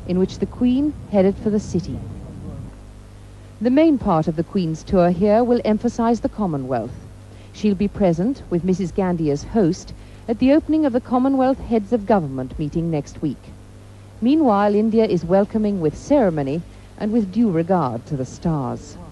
in which the Queen headed for the city. The main part of the Queen's tour here will emphasize the Commonwealth. She'll be present, with Mrs. Gandhi as host, at the opening of the Commonwealth Heads of Government meeting next week. Meanwhile, India is welcoming with ceremony and with due regard to the stars.